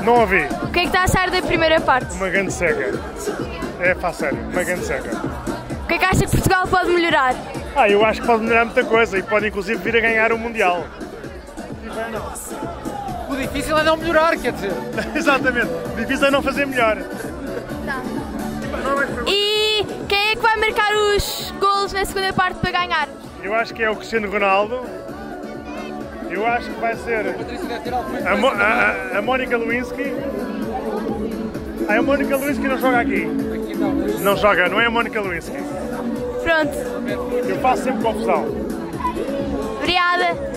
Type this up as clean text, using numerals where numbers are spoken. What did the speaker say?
Não ouvi. O que é que está a achar da primeira parte? Uma grande seca. É, faz sério, uma grande seca. O que é que acha que Portugal pode melhorar? Eu acho que pode melhorar muita coisa e pode inclusive vir a ganhar o Mundial. O difícil é não melhorar, quer dizer. Exatamente, o difícil é não fazer melhor. E quem é que vai marcar os golos na segunda parte para ganhar? Eu acho que é o Cristiano Ronaldo. Eu acho que vai ser a Mónica Lewinsky. A Mónica Lewinsky não joga aqui. Não joga, não é a Mónica Lewinsky. Pronto. Eu faço sempre confusão. Obrigada.